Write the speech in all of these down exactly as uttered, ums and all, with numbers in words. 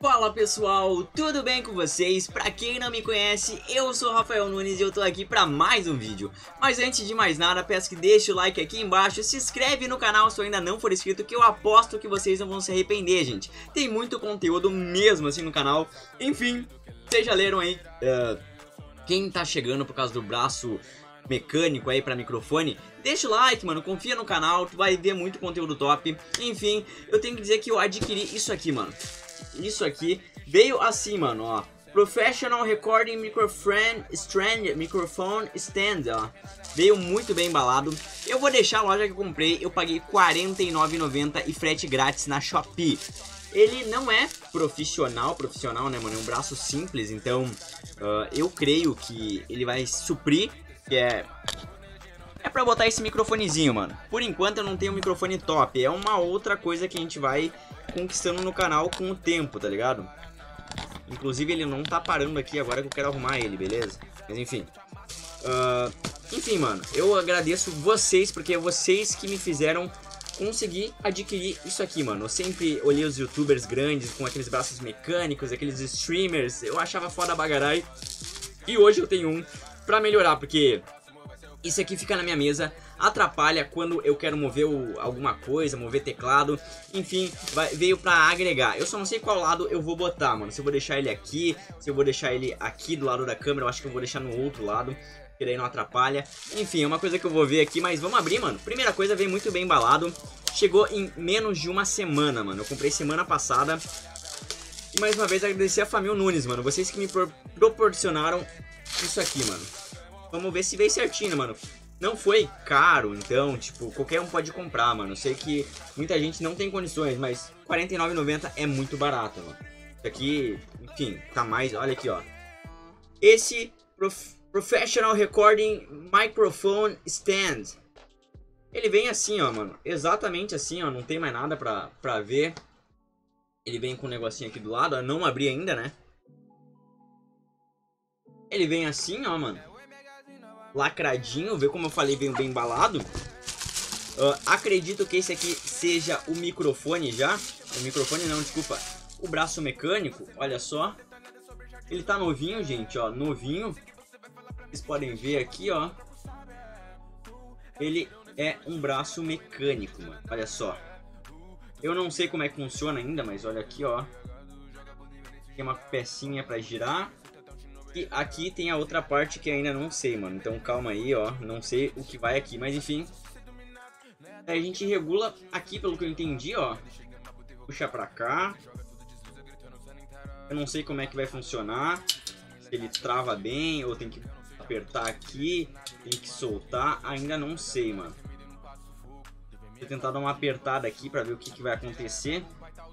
Fala pessoal, tudo bem com vocês? Pra quem não me conhece, eu sou o Rafael Nunes e eu tô aqui pra mais um vídeo. Mas antes de mais nada, peço que deixe o like aqui embaixo, se inscreve no canal se ainda não for inscrito, que eu aposto que vocês não vão se arrepender, gente. Tem muito conteúdo mesmo assim no canal. Enfim, vocês já leram aí, uh, quem tá chegando por causa do braço mecânico aí pra microfone, deixa o like, mano, confia no canal, tu vai ver muito conteúdo top. Enfim, eu tenho que dizer que eu adquiri isso aqui, mano. Isso aqui veio assim, mano, ó. Professional Recording Microphone Stand, Microphone Stand, ó. Veio muito bem embalado. Eu vou deixar a loja que eu comprei, eu paguei quarenta e nove reais e noventa centavos e frete grátis na Shopee. Ele não é profissional, profissional, né, mano? É um braço simples, então uh, eu creio que ele vai suprir, que é... É pra botar esse microfonezinho, mano. Por enquanto eu não tenho um microfone top. É uma outra coisa que a gente vai conquistando no canal com o tempo, tá ligado? Inclusive ele não tá parando aqui agora que eu quero arrumar ele, beleza? Mas enfim. Uh, enfim, mano. Eu agradeço vocês, porque é vocês que me fizeram conseguir adquirir isso aqui, mano. Eu sempre olhei os youtubers grandes com aqueles braços mecânicos, aqueles streamers. Eu achava foda bagarai. E hoje eu tenho um pra melhorar, porque... isso aqui fica na minha mesa, atrapalha quando eu quero mover o, alguma coisa, mover teclado, enfim, vai, veio pra agregar. Eu só não sei qual lado eu vou botar, mano, se eu vou deixar ele aqui, se eu vou deixar ele aqui do lado da câmera, eu acho que eu vou deixar no outro lado, que daí não atrapalha. Enfim, é uma coisa que eu vou ver aqui, mas vamos abrir, mano. Primeira coisa, veio muito bem embalado, chegou em menos de uma semana, mano, eu comprei semana passada. E mais uma vez agradecer a família Nunes, mano, vocês que me pro proporcionaram isso aqui, mano. Vamos ver se veio certinho, mano. Não foi caro, então, tipo, qualquer um pode comprar, mano. Eu sei que muita gente não tem condições, mas quarenta e nove reais e noventa centavos é muito barato, mano. Isso aqui, enfim, tá mais... olha aqui, ó. Esse Prof Professional Recording Microphone Stand. Ele vem assim, ó, mano. Exatamente assim, ó. Não tem mais nada pra, pra ver. Ele vem com um negocinho aqui do lado, ó. Não abri ainda, né? Ele vem assim, ó, mano. Lacradinho, vê como eu falei, veio bem embalado. uh, Acredito que esse aqui seja o microfone já. O microfone não, desculpa. O braço mecânico, olha só. Ele tá novinho, gente, ó, novinho. Vocês podem ver aqui, ó. Ele é um braço mecânico, mano, olha só. Eu não sei como é que funciona ainda, mas olha aqui, ó. Tem uma pecinha pra girar. E aqui tem a outra parte que ainda não sei, mano. Então calma aí, ó. Não sei o que vai aqui, mas enfim. Aí a gente regula aqui, pelo que eu entendi, ó. Puxa pra cá. Eu não sei como é que vai funcionar. Se ele trava bem ou tem que apertar aqui. Tem que soltar. Ainda não sei, mano. Vou tentar dar uma apertada aqui pra ver o que, que vai acontecer.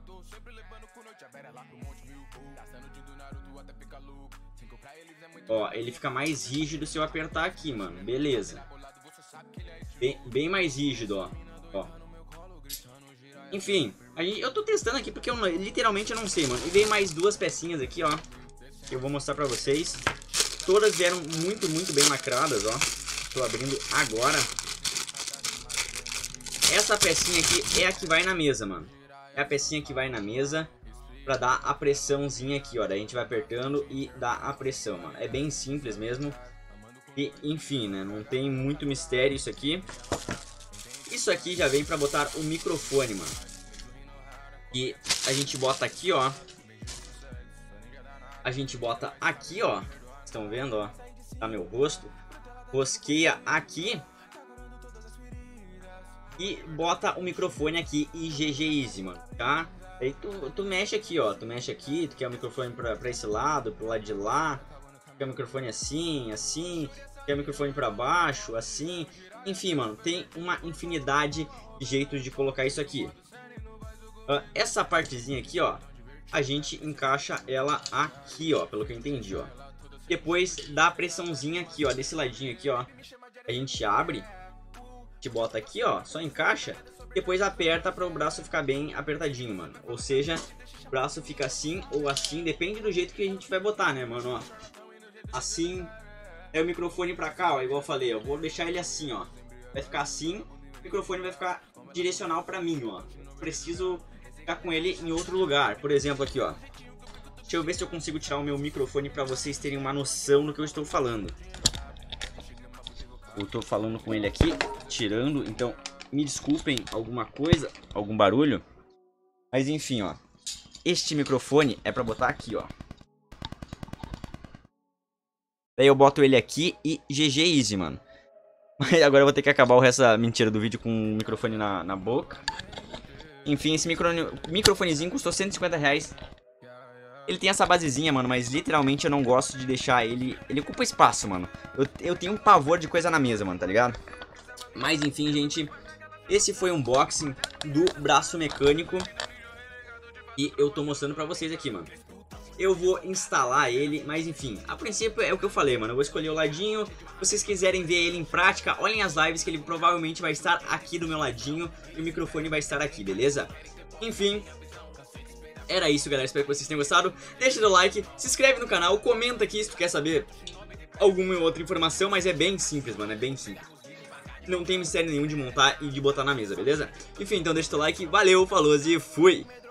Ó, ele fica mais rígido se eu apertar aqui, mano. Beleza. Bem, bem mais rígido, ó. Ó. Enfim, a gente, eu tô testando aqui porque eu literalmente eu não sei, mano. E veio mais duas pecinhas aqui, ó. Que eu vou mostrar pra vocês. Todas vieram muito, muito bem lacradas, ó. Tô abrindo agora. Essa pecinha aqui é a que vai na mesa, mano. É a pecinha que vai na mesa. Pra dar a pressãozinha aqui, ó. Daí a gente vai apertando e dá a pressão, mano. É bem simples mesmo. E, enfim, né? Não tem muito mistério isso aqui. Isso aqui já vem pra botar o microfone, mano. E a gente bota aqui, ó. A gente bota aqui, ó. Estão vendo, ó? Tá meu rosto. Rosqueia aqui. E bota o microfone aqui e G G Easy, mano, tá? Aí tu, tu mexe aqui, ó, tu mexe aqui, tu quer o microfone pra, pra esse lado, pro lado de lá, tu quer o microfone assim, assim, tu quer o microfone pra baixo, assim, enfim, mano, tem uma infinidade de jeitos de colocar isso aqui. Uh, essa partezinha aqui, ó, a gente encaixa ela aqui, ó, pelo que eu entendi, ó. Depois dá a pressãozinha aqui, ó, desse ladinho aqui, ó, a gente abre, a gente bota aqui, ó, só encaixa. Depois aperta para o braço ficar bem apertadinho, mano. Ou seja, o braço fica assim ou assim. Depende do jeito que a gente vai botar, né, mano? Ó. Assim. É o microfone pra cá, ó. Igual eu falei, eu vou deixar ele assim, ó. Vai ficar assim. O microfone vai ficar direcional pra mim, ó. Preciso ficar com ele em outro lugar. Por exemplo, aqui, ó. Deixa eu ver se eu consigo tirar o meu microfone pra vocês terem uma noção do que eu estou falando. Eu tô falando com ele aqui, tirando, então me desculpem alguma coisa, algum barulho. Mas enfim, ó. Este microfone é pra botar aqui, ó. Daí eu boto ele aqui e G G easy, mano. Mas agora eu vou ter que acabar o resto da mentira do vídeo com o microfone na, na boca. Enfim, esse micro, microfonezinho custou cento e cinquenta reais. Ele tem essa basezinha, mano, mas literalmente eu não gosto de deixar ele... Ele ocupa espaço, mano. Eu, eu tenho um pavor de coisa na mesa, mano, tá ligado? Mas enfim, gente, esse foi um unboxing do braço mecânico. E eu tô mostrando pra vocês aqui, mano. Eu vou instalar ele, mas enfim, a princípio é o que eu falei, mano. Eu vou escolher o ladinho. Se vocês quiserem ver ele em prática, olhem as lives que ele provavelmente vai estar aqui do meu ladinho. E o microfone vai estar aqui, beleza? Enfim, era isso, galera. Espero que vocês tenham gostado. Deixa o like, se inscreve no canal, comenta aqui se tu quer saber alguma outra informação. Mas é bem simples, mano, é bem simples. Não tem mistério nenhum de montar e de botar na mesa, beleza? Enfim, então deixa o like, valeu, falou e fui!